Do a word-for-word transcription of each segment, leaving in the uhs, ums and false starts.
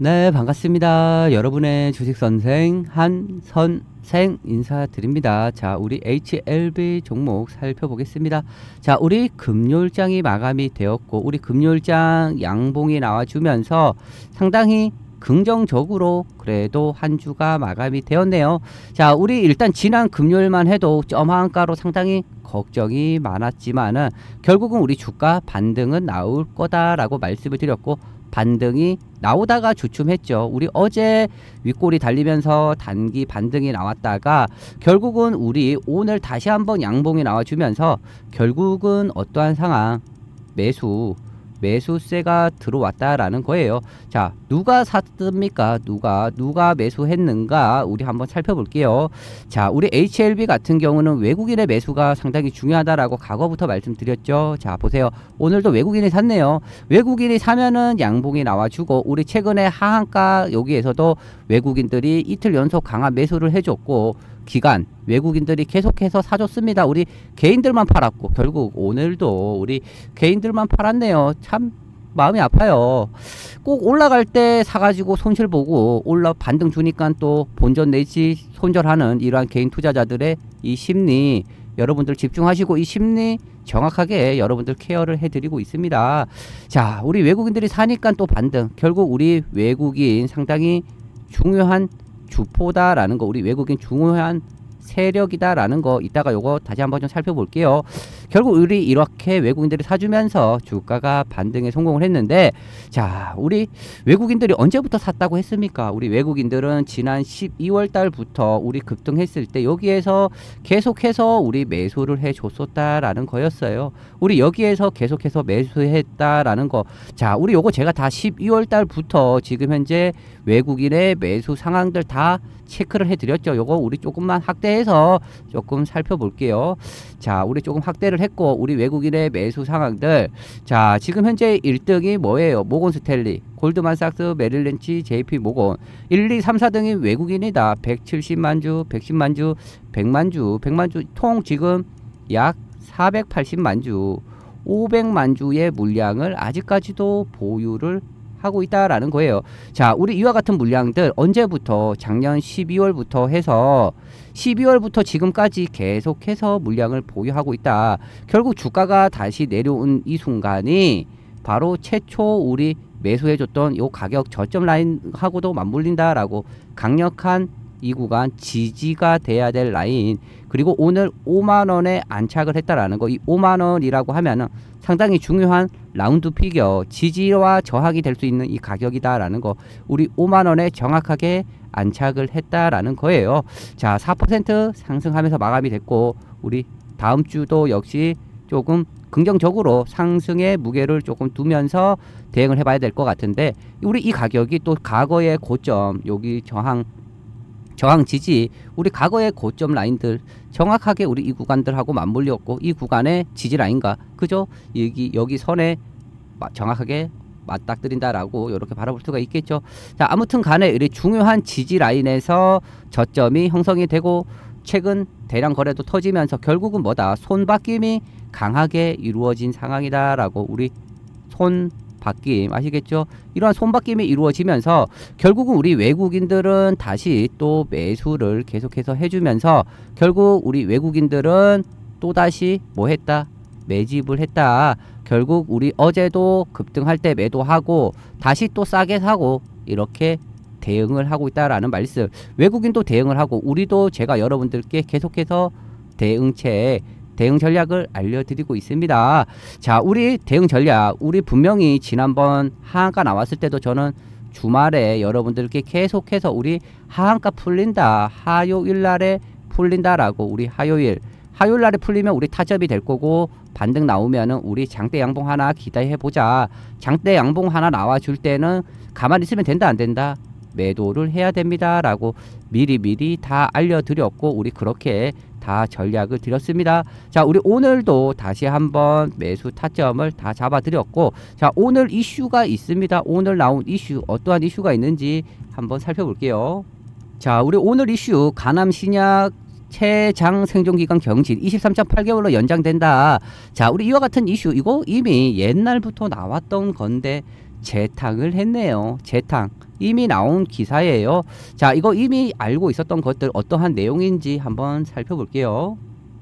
네, 반갑습니다. 여러분의 주식선생 한선생 인사드립니다. 자, 우리 에이치엘비 종목 살펴보겠습니다. 자, 우리 금요일장이 마감이 되었고 우리 금요일장 양봉이 나와주면서 상당히 긍정적으로 그래도 한 주가 마감이 되었네요. 자, 우리 일단 지난 금요일만 해도 점한가로 상당히 걱정이 많았지만은 결국은 우리 주가 반등은 나올 거다라고 말씀을 드렸고 반등이 나오다가 주춤했죠. 우리 어제 윗골이 달리면서 단기 반등이 나왔다가 결국은 우리 오늘 다시 한번 양봉이 나와주면서 결국은 어떠한 상황 매수 매수세가 들어왔다라는 거예요. 자, 누가 샀습니까? 누가 누가 매수했는가? 우리 한번 살펴볼게요. 자, 우리 에이치엘비 같은 경우는 외국인의 매수가 상당히 중요하다라고 과거부터 말씀드렸죠. 자, 보세요. 오늘도 외국인이 샀네요. 외국인이 사면은 양봉이 나와주고 우리 최근에 하한가 여기에서도 외국인들이 이틀 연속 강한 매수를 해줬고 기간 외국인들이 계속해서 사줬습니다. 우리 개인들만 팔았고 결국 오늘도 우리 개인들만 팔았네요. 참 마음이 아파요. 꼭 올라갈 때 사가지고 손실 보고 올라 반등 주니까 또 본전 내지 손절하는 이러한 개인 투자자들의 이 심리 여러분들 집중하시고 이 심리 정확하게 여러분들 케어를 해드리고 있습니다. 자, 우리 외국인들이 사니까 또 반등. 결국 우리 외국인 상당히 중요한 주포다라는 거, 우리 외국인 중요한 세력이다라는 거 이따가 요거 다시 한번 좀 살펴볼게요. 결국 우리 이렇게 외국인들이 사주면서 주가가 반등에 성공을 했는데 자, 우리 외국인들이 언제부터 샀다고 했습니까? 우리 외국인들은 지난 십이월 달부터 우리 급등했을 때 여기에서 계속해서 우리 매수를 해 줬었다라는 거였어요. 우리 여기에서 계속해서 매수했다라는 거. 자, 우리 요거 제가 다 십이월 달부터 지금 현재 외국인의 매수 상황들 다 체크를 해드렸죠. 요거 우리 조금만 확대해서 조금 살펴볼게요. 자, 우리 조금 확대를 했고 우리 외국인의 매수 상황들. 자, 지금 현재 일 등이 뭐예요? 모건스탠리, 골드만삭스, 메릴린치, 제이피모건. 일, 이, 삼, 사 등이 외국인이다. 백칠십만 주, 백십만 주, 백만 주, 백만 주 통 지금 약 사백팔십만 주, 오백만 주의 물량을 아직까지도 보유를 하고 있다라는 거예요. 자, 우리 이와 같은 물량들 언제부터 작년 십이월부터 해서 십이월부터 지금까지 계속해서 물량을 보유하고 있다. 결국 주가가 다시 내려온 이 순간이 바로 최초 우리 매수해줬던 요 가격 저점 라인하고도 맞물린다라고 강력한 이 구간 지지가 돼야 될 라인. 그리고 오늘 오만 원에 안착을 했다라는 거. 이 오만 원이라고 하면은 상당히 중요한 라운드 피겨 지지와 저항이 될 수 있는 이 가격이다라는 거. 우리 오만 원에 정확하게 안착을 했다라는 거예요. 자, 사 퍼센트 상승하면서 마감이 됐고 우리 다음 주도 역시 조금 긍정적으로 상승의 무게를 조금 두면서 대응을 해봐야 될 것 같은데 우리 이 가격이 또 과거의 고점 여기 저항 저항 지지 우리 과거의 고점 라인들 정확하게 우리 이 구간들하고 맞물렸고 이 구간의 지지 라인과 그죠? 여기 여기 선에 정확하게 맞닥뜨린다라고 이렇게 바라볼 수가 있겠죠. 자, 아무튼 간에 이 중요한 지지 라인에서 저점이 형성이 되고 최근 대량 거래도 터지면서 결국은 뭐다? 손바뀜이 강하게 이루어진 상황이다라고 우리 손 바뀜 아시겠죠? 이러한 손바뀜이 이루어지면서 결국은 우리 외국인들은 다시 또 매수를 계속해서 해주면서 결국 우리 외국인들은 또다시 뭐 했다? 매집을 했다. 결국 우리 어제도 급등할 때 매도하고 다시 또 싸게 사고 이렇게 대응을 하고 있다라는 말씀. 외국인도 대응을 하고 우리도 제가 여러분들께 계속해서 대응책 대응 전략을 알려드리고 있습니다. 자, 우리 대응 전략 우리 분명히 지난번 하한가 나왔을 때도 저는 주말에 여러분들께 계속해서 우리 하한가 풀린다 화요일날에 풀린다라고 우리 화요일 화요일날에 풀리면 우리 타점이 될 거고 반등 나오면은 우리 장대 양봉 하나 기대해보자. 장대 양봉 하나 나와줄 때는 가만히 있으면 된다 안 된다? 매도를 해야 됩니다 라고 미리미리 다 알려드렸고 우리 그렇게 다 전략을 드렸습니다. 자, 우리 오늘도 다시 한번 매수 타점을 다 잡아드렸고 자, 오늘 이슈가 있습니다. 오늘 나온 이슈 어떠한 이슈가 있는지 한번 살펴볼게요. 자, 우리 오늘 이슈 가남신약 최장 생존기간 경진 이십삼 점 팔 개월로 연장된다. 자, 우리 이와 같은 이슈 이거 이미 옛날부터 나왔던 건데 재탕을 했네요. 재탕. 이미 나온 기사예요. 자, 이거 이미 알고 있었던 것들 어떠한 내용인지 한번 살펴볼게요.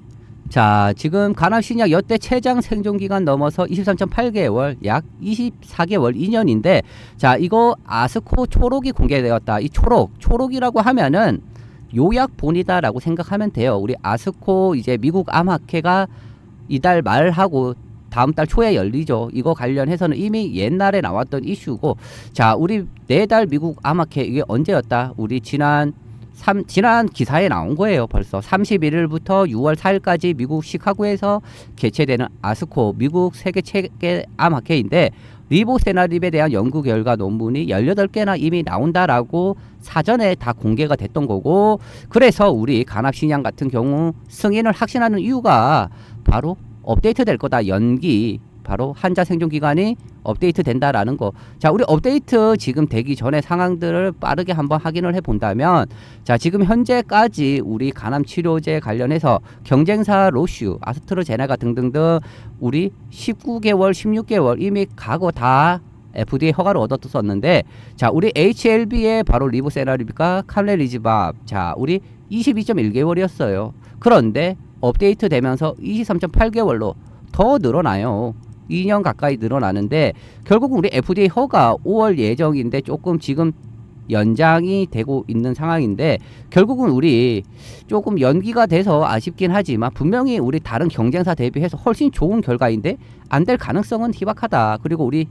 자, 지금 간암신약 여태 최장 생존기간 넘어서 이십삼 점 팔 개월, 약 이십사 개월, 이 년인데, 자, 이거 아스코 초록이 공개되었다. 이 초록, 초록이라고 하면은 요약본이다라고 생각하면 돼요. 우리 아스코 이제 미국 암학회가 이달 말하고 다음 달 초에 열리죠. 이거 관련해서는 이미 옛날에 나왔던 이슈고, 자, 우리 내달 미국 암학회 이게 언제였다? 우리 지난 삼, 지난 기사에 나온 거예요. 벌써 삼십일 일부터 유월 사 일까지 미국 시카고에서 개최되는 아스코 미국 세계 체계 암학회인데, 리보세나립에 대한 연구 결과 논문이 열여덟 개나 이미 나온다라고 사전에 다 공개가 됐던 거고, 그래서 우리 간암신약 같은 경우 승인을 확신하는 이유가 바로 업데이트 될 거다. 연기. 바로 환자 생존 기간이 업데이트 된다라는 거. 자, 우리 업데이트 지금 되기 전에 상황들을 빠르게 한번 확인을 해 본다면, 자, 지금 현재까지 우리 간암 치료제 관련해서 경쟁사 로슈, 아스트라제네카 등등등 우리 십구 개월, 십육 개월 이미 과거 다 에프디에이 허가를 얻었었는데, 자, 우리 에이치엘비의 바로 리보세나립과 칼레리즈밥, 자, 우리 이십이 점 일 개월이었어요. 그런데 업데이트 되면서 이십삼 점 팔 개월로 더 늘어나요. 이 년 가까이 늘어나는데, 결국 우리 에프디에이 허가 오월 예정인데 조금 지금 연장이 되고 있는 상황인데, 결국은 우리 조금 연기가 돼서 아쉽긴 하지만 분명히 우리 다른 경쟁사 대비해서 훨씬 좋은 결과인데 안 될 가능성은 희박하다. 그리고 우리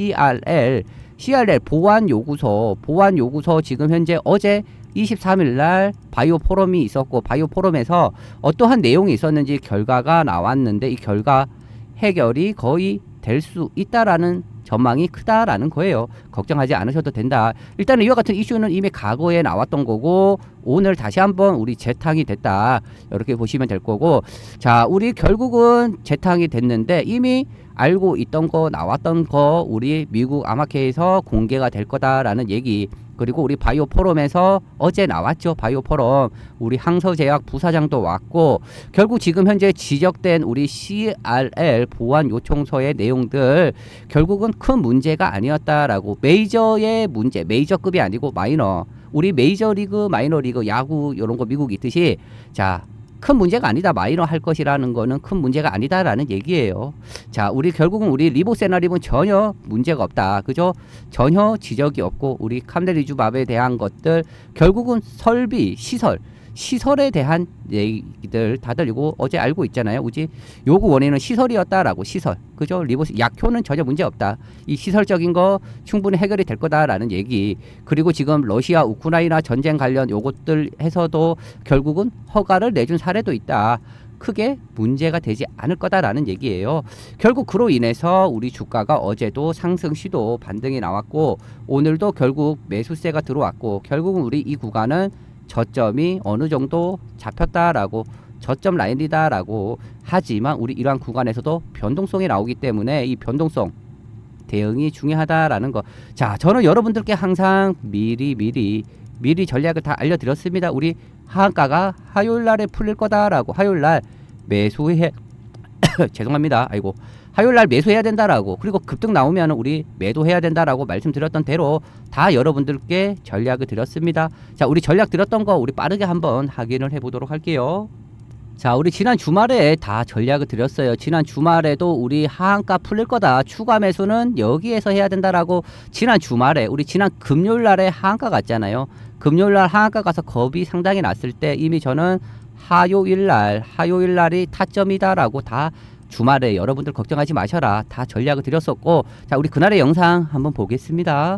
씨알엘 씨알엘 보안 요구서 보안 요구서 지금 현재 어제 이십삼 일 날 바이오 포럼이 있었고, 바이오 포럼에서 어떠한 내용이 있었는지 결과가 나왔는데, 이 결과 해결이 거의 될 수 있다라는 전망이 크다라는 거예요. 걱정하지 않으셔도 된다. 일단은 이와 같은 이슈는 이미 과거에 나왔던 거고, 오늘 다시 한번 우리 재탕이 됐다, 이렇게 보시면 될 거고, 자, 우리 결국은 재탕이 됐는데 이미 알고 있던 거, 나왔던 거 우리 미국 암학회에서 공개가 될 거다라는 얘기, 그리고 우리 바이오 포럼에서 어제 나왔죠. 바이오 포럼 우리 항서제약 부사장도 왔고, 결국 지금 현재 지적된 우리 씨알엘 보안 요청서의 내용들 결국은 큰 문제가 아니었다라고. 메이저의 문제, 메이저급이 아니고 마이너, 우리 메이저리그, 마이너리그, 야구 이런 거 미국 있듯이, 자, 큰 문제가 아니다, 마이너 할 것이라는 거는 큰 문제가 아니다라는 얘기예요. 자, 우리 결국은 우리 리보세나립은 전혀 문제가 없다. 그죠? 전혀 지적이 없고, 우리 칼레리즈밥에 대한 것들 결국은 설비, 시설, 시설에 대한 얘기들 다들 이거 어제 알고 있잖아요. 우지 요구 원인은 시설이었다라고. 시설, 그죠? 리보스 약효는 전혀 문제 없다. 이 시설적인 거 충분히 해결이 될 거다라는 얘기. 그리고 지금 러시아 우크라이나 전쟁 관련 요것들 해서도 결국은 허가를 내준 사례도 있다. 크게 문제가 되지 않을 거다라는 얘기예요. 결국 그로 인해서 우리 주가가 어제도 상승 시도 반등이 나왔고, 오늘도 결국 매수세가 들어왔고, 결국은 우리 이 구간은 저점이 어느 정도 잡혔다라고, 저점 라인이다라고. 하지만 우리 이러한 구간에서도 변동성이 나오기 때문에 이 변동성 대응이 중요하다라는 거. 자, 저는 여러분들께 항상 미리 미리 미리 전략을 다 알려드렸습니다. 우리 하한가가 화요일 날에 풀릴 거다라고. 화요일 날 매수해 죄송합니다. 아이고. 화요일 날 매수해야 된다라고. 그리고 급등 나오면 우리 매도해야 된다라고 말씀드렸던 대로 다 여러분들께 전략을 드렸습니다. 자, 우리 전략 드렸던 거 우리 빠르게 한번 확인을 해보도록 할게요. 자, 우리 지난 주말에 다 전략을 드렸어요. 지난 주말에도 우리 하한가 풀릴 거다, 추가 매수는 여기에서 해야 된다라고. 지난 주말에 우리 지난 금요일 날에 하한가 갔잖아요. 금요일 날 하한가 가서 겁이 상당히 났을 때 이미 저는 화요일 날 화요일 날이 타점이다라고 다 주말에 여러분들 걱정하지 마셔라 다 전략을 드렸었고, 자, 우리 그날의 영상 한번 보겠습니다.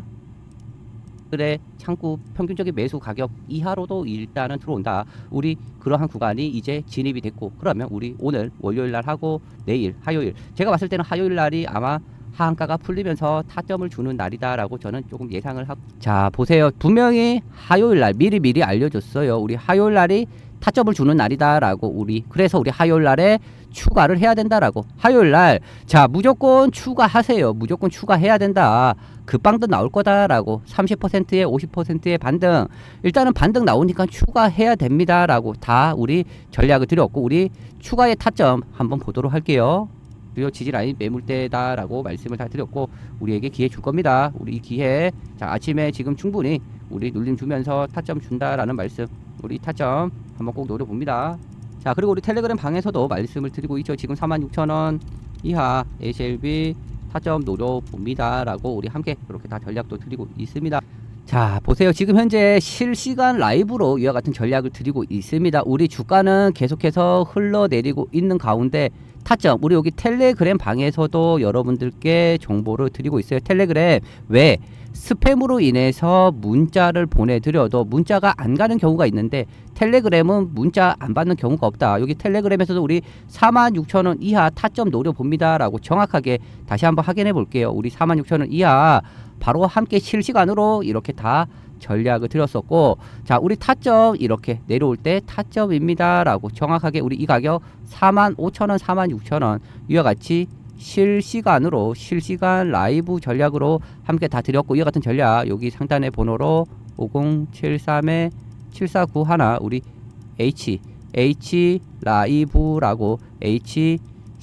그래, 창구 평균적인 매수 가격 이하로도 일단은 들어온다. 우리 그러한 구간이 이제 진입이 됐고, 그러면 우리 오늘 월요일 날 하고 내일 화요일, 제가 봤을 때는 화요일 날이 아마 하한가가 풀리면서 타점을 주는 날이다라고 저는 조금 예상을 하고. 자, 보세요. 분명히 화요일 날 미리 미리 알려줬어요. 우리 화요일 날이 타점을 주는 날이다라고. 우리 그래서 우리 화요일 날에 추가를 해야 된다라고. 화요일 날, 자, 무조건 추가하세요. 무조건 추가해야 된다. 급반등 나올 거다라고. 삼십 퍼센트에 오십 퍼센트의 반등, 일단은 반등 나오니까 추가해야 됩니다라고 다 우리 전략을 드렸고, 우리 추가의 타점 한번 보도록 할게요. 그리고 지지라인 매물대다라고 말씀을 다 드렸고 우리에게 기회 줄 겁니다. 우리 이 기회 자 아침에 지금 충분히 우리 눌림 주면서 타점 준다라는 말씀 우리 타점 한번 꼭 노려봅니다. 자 그리고 우리 텔레그램 방에서도 말씀을 드리고 있죠. 지금 사만 육천 원 이하 에이치엘비 타점 노려봅니다 라고 우리 함께 이렇게 다 전략도 드리고 있습니다. 자 보세요. 지금 현재 실시간 라이브로 이와 같은 전략을 드리고 있습니다. 우리 주가는 계속해서 흘러내리고 있는 가운데 타점 우리 여기 텔레그램 방에서도 여러분들께 정보를 드리고 있어요. 텔레그램 왜 스팸으로 인해서 문자를 보내드려도 문자가 안 가는 경우가 있는데 텔레그램은 문자 안 받는 경우가 없다. 여기 텔레그램에서도 우리 사만 육천 원 이하 타점 노려봅니다 라고 정확하게 다시 한번 확인해 볼게요. 우리 사만 육천 원 이하 바로 함께 실시간으로 이렇게 다 전략을 드렸었고 자 우리 타점 이렇게 내려올 때 타점입니다 라고 정확하게 우리 이 가격 사만 오천 원 사만 육천 원 이와 같이 실시간으로 실시간 라이브 전략으로 함께 다 드렸고 이와 같은 전략 여기 상단의 번호로 오공칠삼 칠사구일 우리 H H 라이브라고 H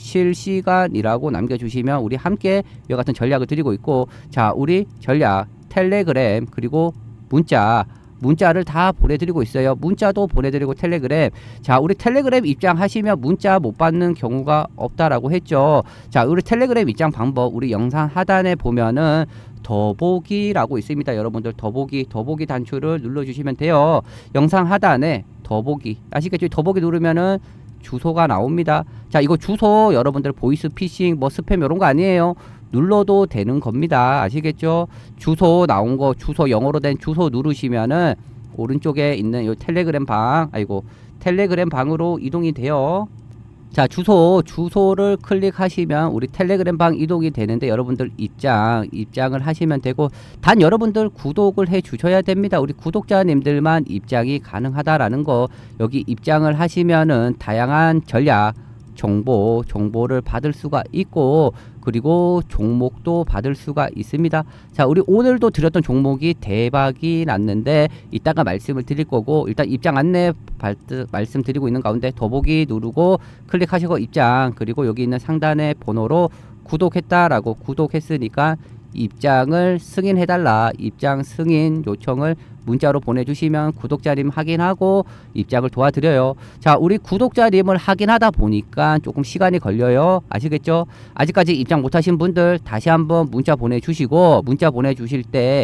실시간이라고 남겨주시면 우리 함께 이와 같은 전략을 드리고 있고 자 우리 전략 텔레그램 그리고 문자 문자를 다 보내드리고 있어요. 문자도 보내드리고 텔레그램 자 우리 텔레그램 입장하시면 문자 못 받는 경우가 없다라고 했죠. 자 우리 텔레그램 입장 방법 우리 영상 하단에 보면은 더보기라고 있습니다. 여러분들 더보기 더보기 단추를 눌러주시면 돼요. 영상 하단에 더보기 아시겠죠? 더보기 누르면은 주소가 나옵니다. 자 이거 주소 여러분들 보이스피싱 뭐 스팸 이런 거 아니에요. 눌러도 되는 겁니다. 아시겠죠? 주소 나온 거 주소 영어로 된 주소 누르시면은 오른쪽에 있는 요 텔레그램 방 아이고 텔레그램 방으로 이동이 돼요. 자 주소 주소를 클릭하시면 우리 텔레그램 방 이동이 되는데 여러분들 입장 입장을 하시면 되고 단 여러분들 구독을 해 주셔야 됩니다. 우리 구독자님들만 입장이 가능하다라는 거 여기 입장을 하시면은 다양한 전략 정보 정보를 받을 수가 있고 그리고 종목도 받을 수가 있습니다. 자 우리 오늘도 드렸던 종목이 대박이 났는데 이따가 말씀을 드릴 거고 일단 입장 안내 말씀드리고 있는 가운데 더보기 누르고 클릭하시고 입장 그리고 여기 있는 상단의 번호로 구독했다라고 구독했으니까 입장을 승인해달라 입장 승인 요청을 문자로 보내주시면 구독자님 확인하고 입장을 도와드려요. 자 우리 구독자님을 확인하다 보니까 조금 시간이 걸려요. 아시겠죠? 아직까지 입장 못하신 분들 다시 한번 문자 보내주시고 문자 보내주실 때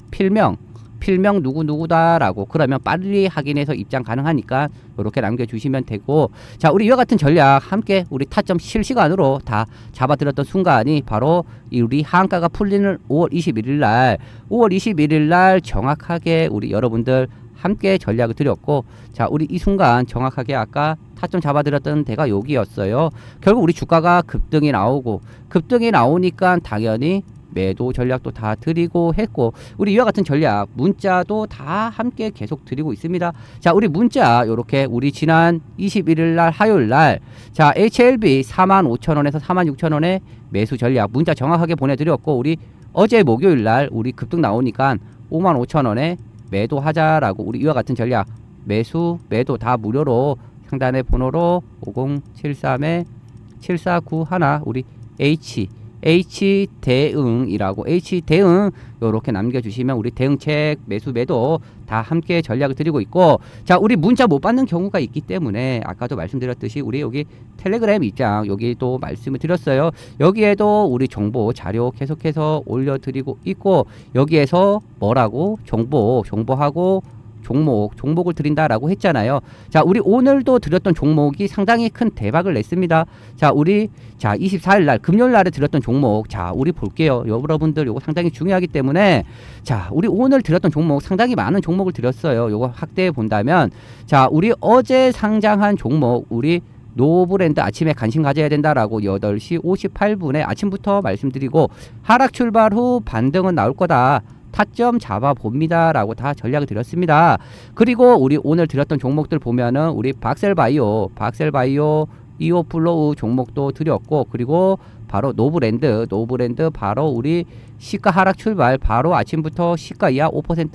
필명 필명 누구누구다 라고 그러면 빨리 확인해서 입장 가능하니까 이렇게 남겨주시면 되고 자 우리 이와 같은 전략 함께 우리 타점 실시간으로 다 잡아드렸던 순간이 바로 우리 하한가가 풀리는 오월 이십일일 날 오월 이십일일 날 정확하게 우리 여러분들 함께 전략을 드렸고 자 우리 이 순간 정확하게 아까 타점 잡아드렸던 데가 여기였어요. 결국 우리 주가가 급등이 나오고 급등이 나오니까 당연히 매도 전략도 다 드리고 했고 우리 이와 같은 전략 문자도 다 함께 계속 드리고 있습니다. 자 우리 문자 요렇게 우리 지난 이십일일 날 화요일 날 자 에이치엘비 사만 오천 원에서 사만 육천 원에 매수 전략 문자 정확하게 보내드렸고 우리 어제 목요일 날 우리 급등 나오니까 오만 오천 원에 매도하자라고 우리 이와 같은 전략 매수 매도 다 무료로 상단의 번호로 오공칠삼 칠사구일 우리 H H 대응이라고 H 대응 요렇게 남겨주시면 우리 대응책 매수 매도 다 함께 전략을 드리고 있고 자 우리 문자 못 받는 경우가 있기 때문에 아까도 말씀드렸듯이 우리 여기 텔레그램 입장 여기도 말씀을 드렸어요. 여기에도 우리 정보 자료 계속해서 올려드리고 있고 여기에서 뭐라고 정보 정보하고 종목, 종목을 드린다라고 했잖아요. 자, 우리 오늘도 드렸던 종목이 상당히 큰 대박을 냈습니다. 자, 우리 자 이십사일 날 금요일 날에 드렸던 종목, 자, 우리 볼게요. 여러분들 요거 상당히 중요하기 때문에 자, 우리 오늘 드렸던 종목 상당히 많은 종목을 드렸어요. 요거 확대해 본다면 자, 우리 어제 상장한 종목, 우리 노브랜드 아침에 관심 가져야 된다라고 여덟 시 오십팔 분에 아침부터 말씀드리고 하락 출발 후 반등은 나올 거다. 타점 잡아봅니다 라고 다 전략을 드렸습니다. 그리고 우리 오늘 드렸던 종목들 보면은 우리 박셀바이오 박셀바이오 이오플로우 종목도 드렸고 그리고 바로 노브랜드 노브랜드 바로 우리 시가 하락 출발 바로 아침부터 시가 이하 오 퍼센트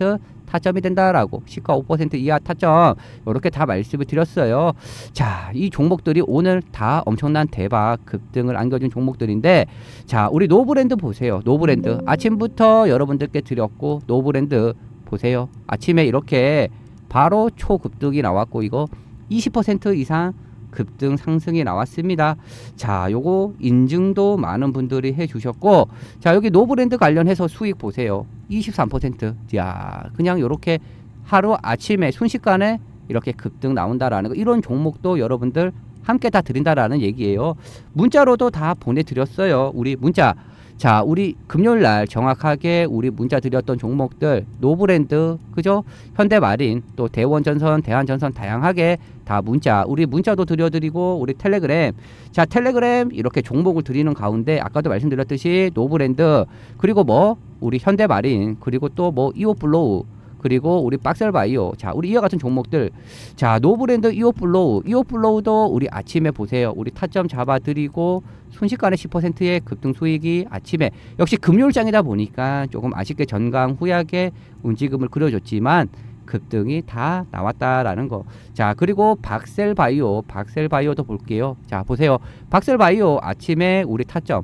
타점이 된다라고, 시가 오 퍼센트 이하 타점 이렇게 다 말씀을 드렸어요. 자, 이 종목들이 오늘 다 엄청난 대박 급등을 안겨준 종목들인데, 자, 우리 노브랜드 보세요. 노브랜드 아침부터 여러분들께 드렸고, 노브랜드 보세요. 아침에 이렇게 바로 초급등이 나왔고, 이거 이십 퍼센트 이상 급등 상승이 나왔습니다. 자, 요거 인증도 많은 분들이 해주셨고, 자, 여기 노브랜드 관련해서 수익 보세요. 이십삼 퍼센트. 야, 그냥 요렇게 하루 아침에 순식간에 이렇게 급등 나온다라는 거, 이런 종목도 여러분들 함께 다 드린다라는 얘기예요. 문자로도 다 보내드렸어요. 우리 문자. 자, 우리 금요일날 정확하게 우리 문자 드렸던 종목들, 노브랜드, 그죠? 현대마린, 또 대원전선, 대한전선 다양하게 다 문자, 우리 문자도 드려드리고, 우리 텔레그램. 자, 텔레그램 이렇게 종목을 드리는 가운데 아까도 말씀드렸듯이 노브랜드, 그리고 뭐 우리 현대마린, 그리고 또 뭐 이오플로우, 그리고 우리 박셀바이오. 자, 우리 이와 같은 종목들. 자, 노브랜드, 이오플로우. 이오플로우도 우리 아침에 보세요. 우리 타점 잡아드리고 순식간에 십 퍼센트의 급등 수익이 아침에, 역시 금요일장이다 보니까 조금 아쉽게 전강 후약의 움직임을 그려줬지만 급등이 다 나왔다라는 거. 자, 그리고 박셀바이오. 박셀바이오도 볼게요. 자, 보세요. 박셀바이오 아침에 우리 타점,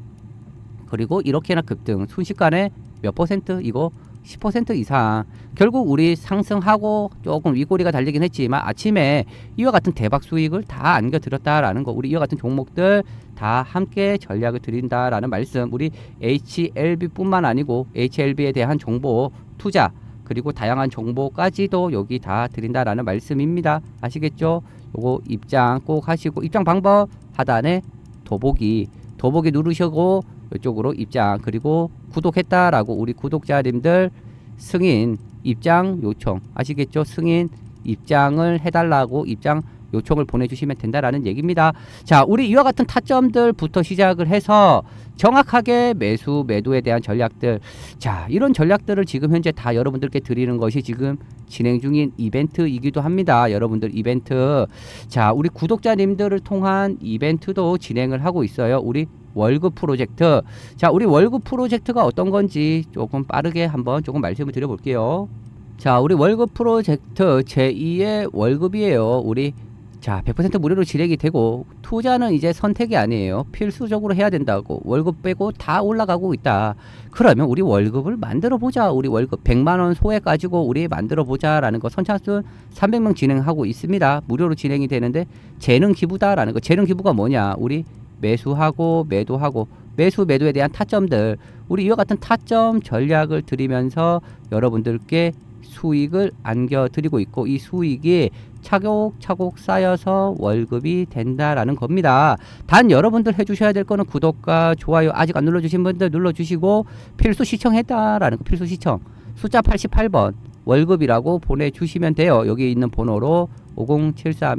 그리고 이렇게나 급등 순식간에 몇 퍼센트, 이거 십 퍼센트 이상. 결국 우리 상승하고 조금 윗꼬리가 달리긴 했지만 아침에 이와 같은 대박 수익을 다 안겨드렸다라는 거. 우리 이와 같은 종목들 다 함께 전략을 드린다라는 말씀. 우리 에이치엘비 뿐만 아니고 에이치엘비에 대한 정보, 투자, 그리고 다양한 정보까지도 여기 다 드린다라는 말씀입니다. 아시겠죠? 요거 입장 꼭 하시고, 입장 방법 하단에 더보기, 더보기 누르시고 이쪽으로 입장, 그리고 구독했다라고 우리 구독자님들 승인 입장 요청, 아시겠죠? 승인 입장을 해달라고 입장 요청을 보내주시면 된다라는 얘기입니다. 자, 우리 이와 같은 타점들부터 시작을 해서 정확하게 매수 매도에 대한 전략들, 자, 이런 전략들을 지금 현재 다 여러분들께 드리는 것이 지금 진행 중인 이벤트이기도 합니다. 여러분들 이벤트. 자, 우리 구독자님들을 통한 이벤트도 진행을 하고 있어요. 우리 월급 프로젝트. 자, 우리 월급 프로젝트가 어떤 건지 조금 빠르게 한번 조금 말씀을 드려볼게요. 자, 우리 월급 프로젝트 제이의 월급이에요. 우리 자, 백 퍼센트 무료로 진행이 되고, 투자는 이제 선택이 아니에요. 필수적으로 해야 된다고. 월급 빼고 다 올라가고 있다. 그러면 우리 월급을 만들어 보자. 우리 월급 백만 원 소액 가지고 우리 만들어 보자라는 거 선착순 삼백 명 진행하고 있습니다. 무료로 진행이 되는데, 재능 기부다라는 거. 재능 기부가 뭐냐? 우리 매수하고 매도하고, 매수 매도에 대한 타점들, 우리 이와 같은 타점 전략을 드리면서 여러분들께 수익을 안겨드리고 있고, 이 수익이 차곡차곡 쌓여서 월급이 된다라는 겁니다. 단 여러분들 해주셔야 될 거는 구독과 좋아요 아직 안 눌러주신 분들 눌러주시고, 필수 시청했다라는 거, 필수 시청 숫자 팔십팔 번 월급이라고 보내주시면 돼요. 여기 있는 번호로 오공칠삼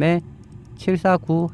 칠사구일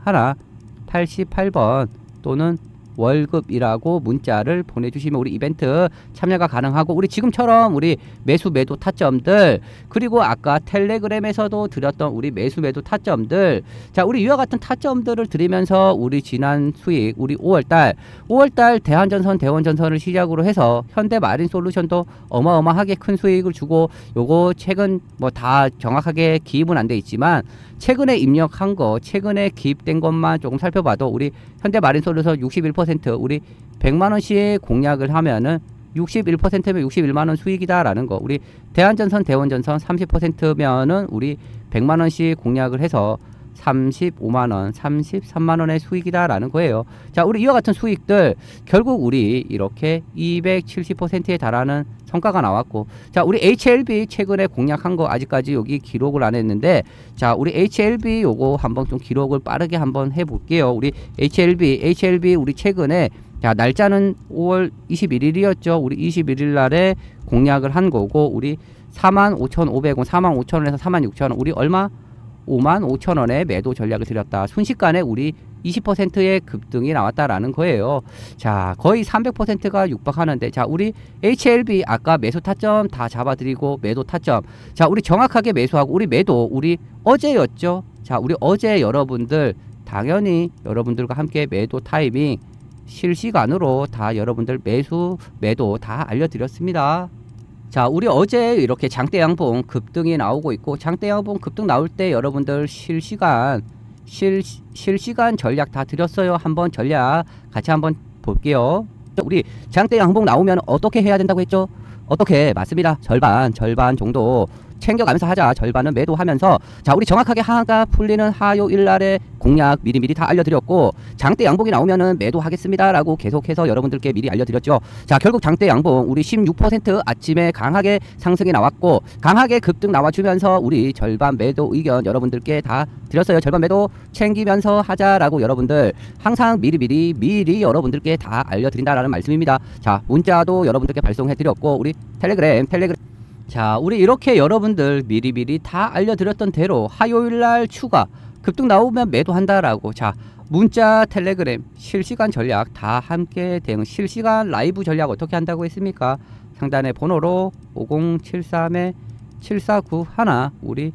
팔십팔 번 또는 월급이라고 문자를 보내주시면 우리 이벤트 참여가 가능하고, 우리 지금처럼 우리 매수 매도 타점들, 그리고 아까 텔레그램에서도 드렸던 우리 매수 매도 타점들, 자, 우리 이와 같은 타점들을 드리면서 우리 지난 수익, 우리 오월달 오월달 대한전선, 대원전선을 시작으로 해서 현대마린솔루션도 어마어마하게 큰 수익을 주고, 요거 최근 뭐 다 정확하게 기입은 안 돼 있지만 최근에 입력한 거, 최근에 기입된 것만 조금 살펴봐도 우리 현대마린솔루션 육십일 퍼센트, 우리 백만 원씩 공략을 하면은 육십일 퍼센트면 육십일만 원 수익이다라는 거. 우리 대한전선, 대원전선 삼십 퍼센트면은 우리 백만 원씩 공략을 해서 삼십오만 원, 삼십삼만 원의 수익이다라는 거예요. 자, 우리 이와 같은 수익들 결국 우리 이렇게 이백칠십 퍼센트에 달하는 성과가 나왔고, 자, 우리 에이치엘비 최근에 공략한 거 아직까지 여기 기록을 안 했는데, 자, 우리 에이치엘비 요거 한번 좀 기록을 빠르게 한번 해볼게요. 우리 에이치엘비, 에이치엘비 우리 최근에, 자, 날짜는 오월 이십일일이었죠. 우리 이십일일 날에 공략을 한 거고, 우리 사만 오천오백 원, 사만 오천 원에서 사만 육천 원, 우리 얼마? 오만 오천 원에 매도 전략을 드렸다. 순식간에 우리 이십 퍼센트의 급등이 나왔다라는 거예요. 자, 거의 삼백 퍼센트가 육박하는데, 자, 우리 에이치엘비 아까 매수 타점 다 잡아드리고, 매도 타점, 자, 우리 정확하게 매수하고, 우리 매도 우리 어제였죠. 자, 우리 어제 여러분들 당연히 여러분들과 함께 매도 타이밍 실시간으로 다 여러분들 매수 매도 다 알려드렸습니다. 자, 우리 어제 이렇게 장대 양봉 급등이 나오고 있고, 장대 양봉 급등 나올 때 여러분들 실시간 실, 실시간 전략 다 드렸어요. 한번 전략 같이 한번 볼게요. 우리 장대 양봉 나오면 어떻게 해야 된다고 했죠? 어떻게? 맞습니다. 절반 절반 정도 챙겨가면서 하자. 절반은 매도하면서. 자, 우리 정확하게 하가 풀리는 화요일 날에 공략 미리미리 다 알려드렸고, 장대 양봉이 나오면은 매도하겠습니다 라고 계속해서 여러분들께 미리 알려드렸죠. 자, 결국 장대 양봉 우리 십육 퍼센트 아침에 강하게 상승이 나왔고, 강하게 급등 나와주면서 우리 절반 매도 의견 여러분들께 다 드렸어요. 절반 매도 챙기면서 하자라고 여러분들 항상 미리미리 미리 여러분들께 다 알려드린다라는 말씀입니다. 자, 문자도 여러분들께 발송해드렸고, 우리 텔레그램 텔레그램 자, 우리 이렇게 여러분들 미리미리 다 알려드렸던 대로 화요일날 추가 급등 나오면 매도한다라고. 자, 문자 텔레그램 실시간 전략 다 함께 대응, 실시간 라이브 전략 어떻게 한다고 했습니까? 상단의 번호로 오공칠삼 칠사구일 우리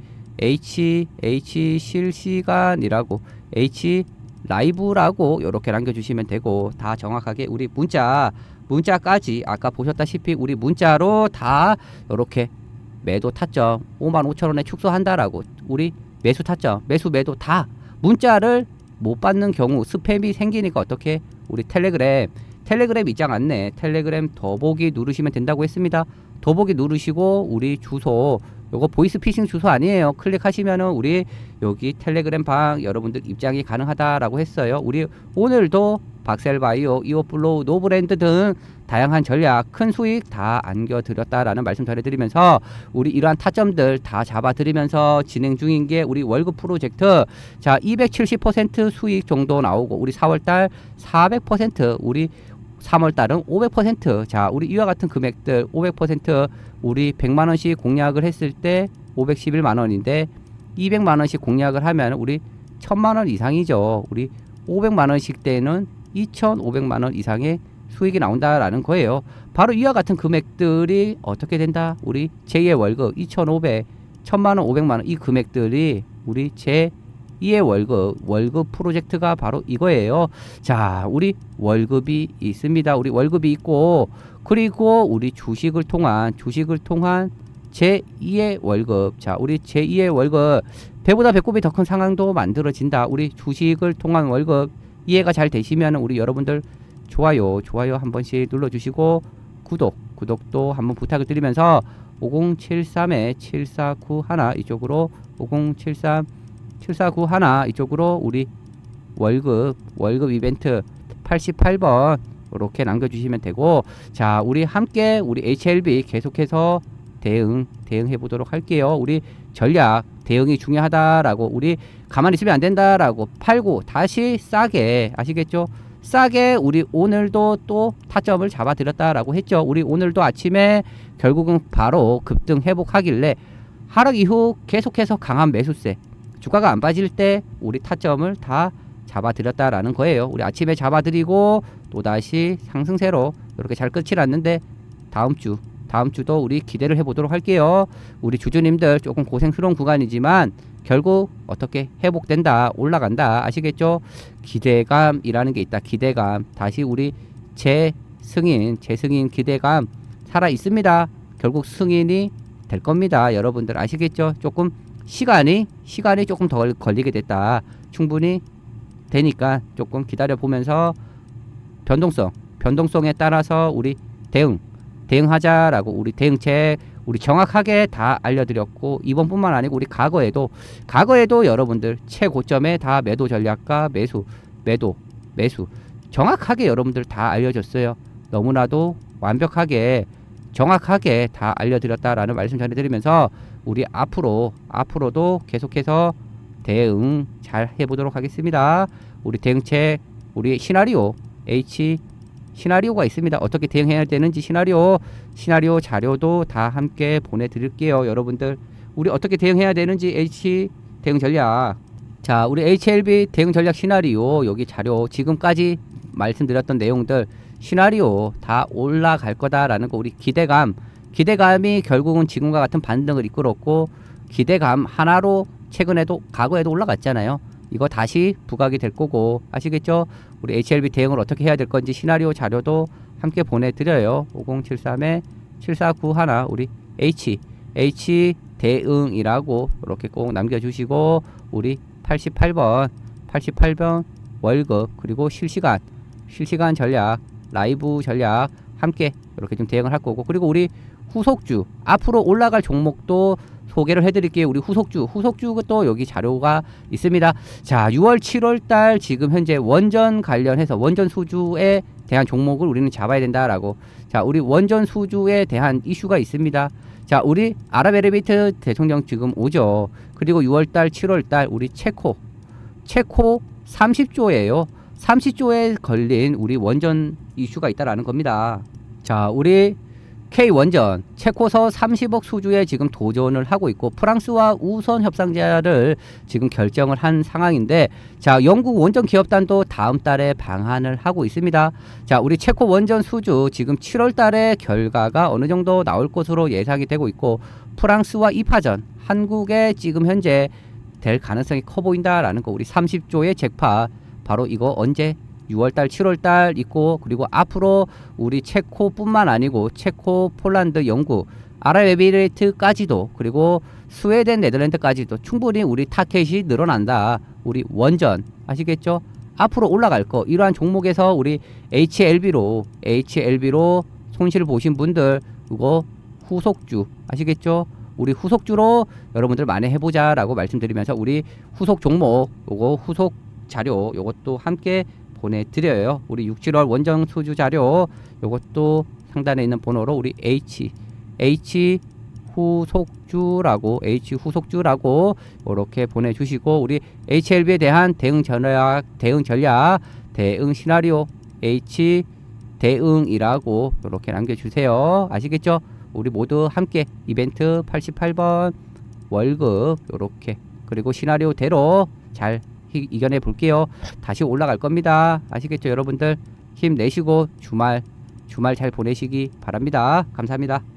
H H 실시간이라고 H 라이브라고 이렇게 남겨주시면 되고, 다 정확하게 우리 문자 문자까지 아까 보셨다시피 우리 문자로 다 이렇게 매도 타점 오만 오천 원에 축소한다라고, 우리 매수 타점 매수 매도 다 문자를 못 받는 경우 스팸이 생기니까 어떻게, 우리 텔레그램 텔레그램 입장 안내 텔레그램 더보기 누르시면 된다고 했습니다. 더보기 누르시고 우리 주소 요거 보이스피싱 주소 아니에요. 클릭하시면은 우리 여기 텔레그램 방 여러분들 입장이 가능하다라고 했어요. 우리 오늘도 박셀바이오, 이오플로우, 노브랜드 등 다양한 전략 큰 수익 다 안겨드렸다라는 말씀 전해드리면서, 우리 이러한 타점들 다 잡아드리면서 진행 중인 게 우리 월급 프로젝트. 자, 이백칠십 퍼센트 수익 정도 나오고, 우리 사월달 사백 퍼센트, 우리 삼월달은 오백 퍼센트. 자, 우리 이와 같은 금액들 오백 퍼센트 우리 백만 원씩 공략을 했을 때 오백십일만 원인데, 이백만 원씩 공략을 하면 우리 천만 원 이상이죠. 우리 오백만 원씩 때는 이천오백만 원 이상의 수익이 나온다라는 거예요. 바로 이와 같은 금액들이 어떻게 된다? 우리 제이의 월급 이천오백, 천만 원, 오백만 원 이 금액들이 우리 제이의 월급, 월급 프로젝트가 바로 이거예요. 자, 우리 월급이 있습니다. 우리 월급이 있고, 그리고 우리 주식을 통한 주식을 통한 제이의 월급. 자, 우리 제이의 월급 배보다 배꼽이 더 큰 상황도 만들어진다. 우리 주식을 통한 월급 이해가 잘 되시면 우리 여러분들 좋아요 좋아요 한 번씩 눌러주시고, 구독 구독도 한번 부탁을 드리면서 오공칠삼 칠사구일 이쪽으로 오공칠삼 칠사구일 이쪽으로 우리 월급 월급 이벤트 팔십팔 번 이렇게 남겨주시면 되고, 자, 우리 함께 우리 에이치엘비 계속해서 대응 대응해 보도록 할게요. 우리 전략 대응이 중요하다라고, 우리 가만히 있으면 안 된다라고, 팔고 다시 싸게, 아시겠죠? 싸게 우리 오늘도 또 타점을 잡아 드렸다라고 했죠. 우리 오늘도 아침에 결국은 바로 급등 회복하길래 하락 이후 계속해서 강한 매수세, 주가가 안 빠질 때 우리 타점을 다 잡아 드렸다라는 거예요. 우리 아침에 잡아 드리고 또다시 상승세로 이렇게 잘 끝이 났는데, 다음 주 다음 주도 우리 기대를 해보도록 할게요. 우리 주주님들 조금 고생스러운 구간이지만 결국 어떻게 회복된다, 올라간다, 아시겠죠? 기대감이라는 게 있다. 기대감. 다시 우리 재승인 재승인 기대감 살아 있습니다. 결국 승인이 될 겁니다. 여러분들 아시겠죠? 조금 시간이 시간이 조금 더 걸리게 됐다. 충분히 되니까 조금 기다려 보면서 변동성 변동성에 따라서 우리 대응 대응하자라고, 우리 대응책 우리 정확하게 다 알려드렸고, 이번뿐만 아니고 우리 과거에도 과거에도 여러분들 최고점에 다 매도 전략과 매수 매도 매수 정확하게 여러분들 다 알려줬어요. 너무나도 완벽하게 정확하게 다 알려드렸다라는 말씀 전해드리면서, 우리 앞으로 앞으로도 계속해서 대응 잘 해보도록 하겠습니다. 우리 대응책 우리 시나리오 H 시나리오가 있습니다. 어떻게 대응해야 되는지 시나리오 시나리오 자료도 다 함께 보내드릴게요. 여러분들 우리 어떻게 대응해야 되는지 H 대응 전략, 자, 우리 에이치엘비 대응 전략 시나리오 여기 자료 지금까지 말씀드렸던 내용들 시나리오 다 올라갈 거다라는 거, 우리 기대감 기대감이 결국은 지금과 같은 반등을 이끌었고, 기대감 하나로 최근에도 과거에도 올라갔잖아요. 이거 다시 부각이 될 거고, 아시겠죠? 우리 에이치엘비 대응을 어떻게 해야 될 건지 시나리오 자료도 함께 보내드려요. 오공칠삼 칠사구 하나 우리 H H 대응이라고 이렇게 꼭 남겨주시고 우리 팔십팔 번 팔십팔 번 월급 그리고 실시간 실시간 전략 라이브 전략 함께 이렇게 좀 대응을 할 거고 그리고 우리 후속주 앞으로 올라갈 종목도 소개를 해드릴게요. 우리 후속주 후속주 또 여기 자료가 있습니다. 자 유월 칠월 달 지금 현재 원전 관련해서 원전 수주에 대한 종목을 우리는 잡아야 된다라고 자 우리 원전 수주에 대한 이슈가 있습니다. 자 우리 아랍에미리트 대통령 지금 오죠. 그리고 유월 달 칠월 달 우리 체코 체코 삼십 조예요. 삼십 조에 걸린 우리 원전 이슈가 있다라는 겁니다. 자 우리 K원전 체코서 삼십억 수주에 지금 도전을 하고 있고 프랑스와 우선 협상자를 지금 결정을 한 상황인데 자 영국 원전 기업단도 다음 달에 방한을 하고 있습니다. 자 우리 체코 원전 수주 지금 칠월 달에 결과가 어느 정도 나올 것으로 예상이 되고 있고 프랑스와 이파전 한국에 지금 현재 될 가능성이 커 보인다라는 거 우리 삼십 조의 잭팟 바로 이거 언제 유월 달 칠월 달 있고 그리고 앞으로 우리 체코뿐만 아니고 체코 폴란드 영국 아랍에미리트까지도 그리고 스웨덴 네덜란드까지도 충분히 우리 타켓이 늘어난다. 우리 원전 아시겠죠? 앞으로 올라갈 거 이러한 종목에서 우리 에이치엘비로 에이치엘비로 손실 보신 분들 이거 후속주 아시겠죠? 우리 후속주로 여러분들 많이 해보자 라고 말씀드리면서 우리 후속 종목 요거 후속 자료 요것도 함께 보내드려요. 우리 육, 칠월 원전 수주 자료 요것도 상단에 있는 번호로 우리 H H 후속주라고 H 후속주라고 이렇게 보내주시고 우리 에이치엘비에 대한 대응 전략 대응 전략 대응 시나리오 H 대응이라고 이렇게 남겨주세요. 아시겠죠? 우리 모두 함께 이벤트 팔십팔 번 월급 요렇게 그리고 시나리오대로 잘 이겨내 볼게요. 다시 올라갈 겁니다. 아시겠죠? 여러분들 힘내시고 주말 주말 잘 보내시기 바랍니다. 감사합니다.